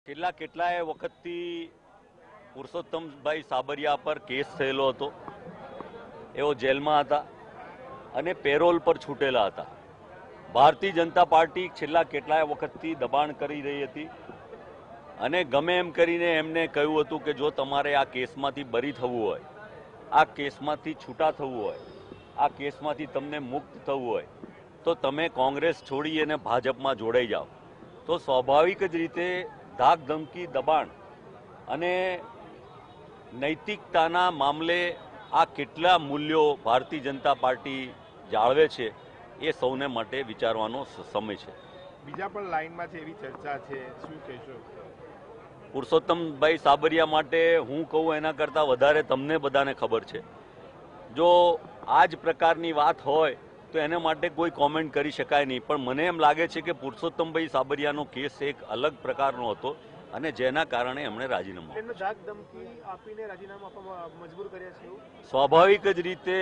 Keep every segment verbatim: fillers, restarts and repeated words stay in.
છેલ્લા કેટલાય વખતથી પુરુષોત્તમભાઈ સાબરિયા પર કેસ થયેલો હતો. એઓ જેલમાં હતા અને પેરોલ પર છૂટેલા હતા. ભારતીય જનતા પાર્ટી છેલ્લા કેટલાય વખતથી દબાણ કરી રહી હતી અને ગમે એમ કરીને એમને કહ્યું હતું કે જો તમારે આ કેસમાંથી બરી થવું હોય, આ કેસમાંથી છૂટા થવું હોય, આ કેસમાંથી તમને મુક્ત થવું હોય તો તમે કોંગ્રેસ છોડી અને ભાજપમાં જોડાઈ જાઓ. તો સ્વાભાવિક જ રીતે ધાક ધમકી, દબાણ અને નૈતિકતાના મામલે આ કેટલા મૂલ્યો ભારતીય જનતા પાર્ટી જાળવે છે એ સૌને માટે વિચારવાનો સમય છે. બીજા પણ લાઈનમાં છે એવી ચર્ચા છે, શું કહેશો? પુરુષોત્તમભાઈ સાબરિયા માટે હું કહું એના કરતાં વધારે તમને બધાને ખબર છે. જો આ જ પ્રકારની વાત હોય તો એને માટે કોઈ કોમેન્ટ કરી શકાય નહીં, પણ મને એમ લાગે છે કે પુરુષોત્તમભાઈ સાબરિયાનો કેસ એક અલગ પ્રકારનો હતો અને જેના કારણે એમણે રાજીનામું આપ્યું. સ્વાભાવિક જ રીતે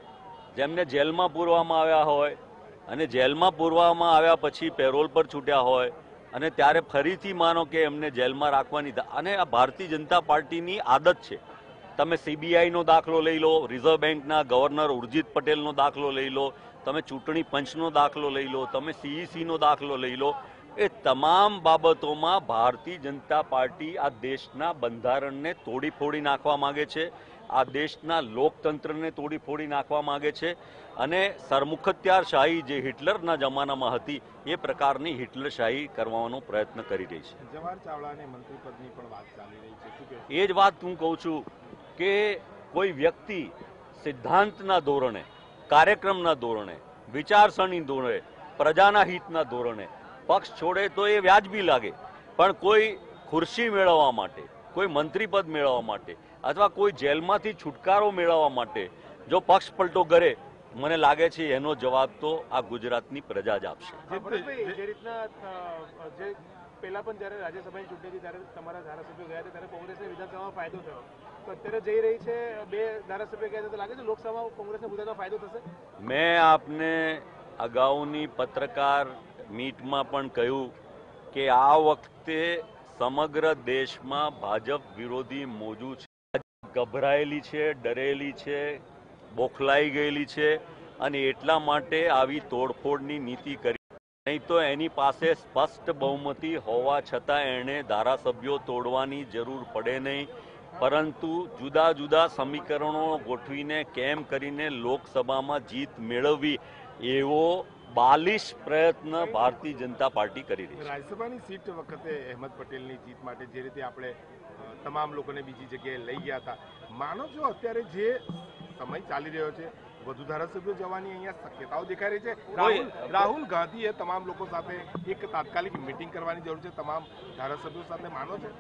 જેમને જેલમાં પૂરવામાં આવ્યા હોય અને જેલમાં પૂરવામાં આવ્યા પછી પેરોલ પર છૂટ્યા હોય અને ત્યારે ફરીથી માનો કે એમને જેલમાં રાખવાની, અને આ ભારતીય જનતા પાર્ટીની આદત છે. તમે સીબીઆઈનો દાખલો લઈ લો, રિઝર્વ બેંકના ગવર્નર ઉર્જિત પટેલનો દાખલો લઈ લો, તમે ચૂંટણી પંચનો દાખલો લઈ લો, તમે સીઈસીનો દાખલો લઈ લો, એ તમામ બાબતોમાં ભારતીય જનતા પાર્ટી આ દેશના બંધારણને તોડી ફોડી નાખવા માંગે છે, આ દેશના લોકતંત્રને તોડી ફોડી નાખવા માંગે છે અને સરમુખત્યારશાહી જે હિટલરના જમાનામાં હતી એ પ્રકારની હિટલરશાહી કરવાનો પ્રયત્ન કરી રહી છે. જવાહર ચાવડાને મંત્રીપદની પણ વાત ચાલી રહી છે. એ જ વાત હું કહું છું કે કોઈ વ્યક્તિ સિદ્ધાંતના ધોરણે, કાર્યક્રમના ધોરણે, વિચારસરણી ધોરણે, પ્રજાના હિતના ધોરણે પક્ષ છોડે તો એ વ્યાજબી લાગે, પણ કોઈ ખુરશી મેળવવા માટે, કોઈ મંત્રીપદ મેળવવા માટે અથવા કોઈ જેલમાંથી છુટકારો મેળવવા માટે જો પક્ષ પલટો કરે, મને લાગે છે એનો જવાબ તો આ ગુજરાતની પ્રજા જ આપશે. જે રીતના જે પહેલા પણ જ્યારે રાજ્યસભાની ચૂંટણી હતી ત્યારે તમારા ધારાસભ્યો ગયા હતા ત્યારે કોંગ્રેસને વિધાનસભામાં ફાયદો થયો, તો અત્યારે જઈ રહી છે બે ધારાસભ્યો ગયા છે, તો લાગે છે લોકસભામાં કોંગ્રેસને ગુજરાતમાં ફાયદો થશે? મેં આપને અગાઉની પત્રકાર મીટમાં પણ કહ્યું કે આ વખતે સમગ્ર દેશમાં ભાજપ વિરોધી મોજું છે. ગભરાયેલી છે, ડરેલી છે, બોખલાઈ ગયેલી છે અને એટલા માટે આવી તોડફોડની નીતિ કરી. નહીં તો એની પાસે સ્પષ્ટ બહુમતી હોવા છતાં એણે ધારાસભ્યો તોડવાની જરૂર પડે નહીં, પરંતુ જુદા જુદા સમીકરણો ગોઠવીને કેમ કરીને લોકસભામાં જીત મેળવવી એવો બાલિશ પ્રયત્ન ભારતીય જનતા પાર્ટી કરી રહી છે. રાજ્યસભાની સીટ વખતે અહેમદ પટેલની જીત માટે જે રીતે આપણે તમામ લોકોને બીજી જગ્યાએ લઈ ગયા હતા, માનો છો અત્યારે જે સમય ચાલી રહ્યો છે વધુ ધારાસભ્યો જવાની અહીંયા શક્યતાઓ દેખાઈ રહી છે? રાહુલ રાહુલ ગાંધીએ તમામ લોકો સાથે એક તાત્કાલિક મિટિંગ કરવાની જરૂર છે, તમામ ધારાસભ્યો સાથે, માનો છો?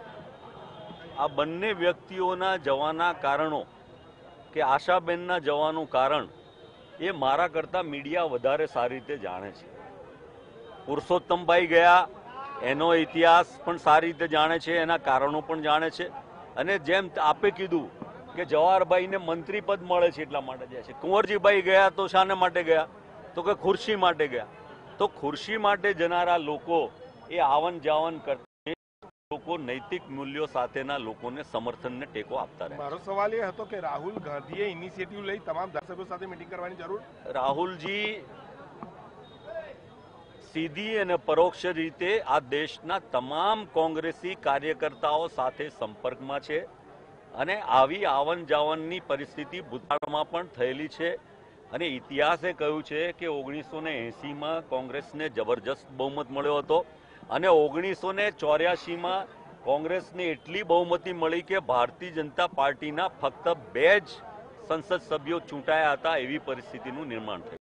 આ બંને વ્યક્તિઓના જવાના કારણો કે આશાબેનના જવાનું કારણ એ મારા કરતાં મીડિયા વધારે સારી રીતે જાણે છે. પુરુષોત્તમભાઈ ગયા એનો ઇતિહાસ પણ સારી રીતે જાણે છે, એના કારણો પણ જાણે છે. અને જેમ આપે કીધું કે જવાહરભાઈને મંત્રી પદ મળે છે એટલા માટે જાય છે. કુંવરજીભાઈ ગયા તો શાને માટે ગયા? તો કે ખુરશી માટે ગયા. તો ખુરશી માટે જનારા લોકો એ આવન જાવન કરતા લોકો નૈતિક મૂલ્યો સાથેના લોકોને સમર્થનને ટેકો આપતા રહે. મારો સવાલ એ હતો કે રાહુલ ગાંધીએ ઇનિશિયેટિવ લઈ તમામ ધારાસભ્યો સાથે મીટિંગ કરવાની જરૂર? રાહુલજી સીધી અને પરોક્ષ રીતે આ દેશના તમામ કોંગ્રેસી કાર્યકર્તાઓ સાથે સંપર્કમાં છે અને આવી આવન જાવનની પરિસ્થિતિ ભૂતકાળમાં પણ થયેલી છે. અને ઇતિહાસે કહ્યું છે કે ઓગણીસો ને એંસીમાં કોંગ્રેસને જબરજસ્ત બહુમત મળ્યો હતો અને ઓગણીસો ને ચોર્યાસીમાં કોંગ્રેસને એટલી બહુમતી મળી કે ભારતીય જનતા પાર્ટીના ફક્ત બે જ સંસદ સભ્યો ચૂંટાયા હતા, એવી પરિસ્થિતિનું નિર્માણ થયું.